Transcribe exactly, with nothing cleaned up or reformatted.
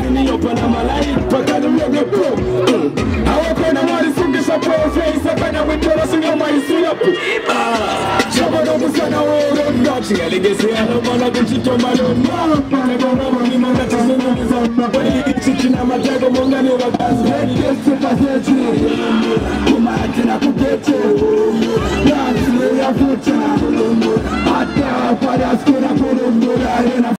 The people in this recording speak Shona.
mini up on my life, but I don't get pro. I walk on a money, so this a pro face, I can't wait to see your mind see up. Ah, Jabba don't say no, don't touch it. I guess I don't wanna go to my own. No, I don't know what I'm not saying. Is on my body, chicken, I'm a jago, monga, never pass. Let's get to the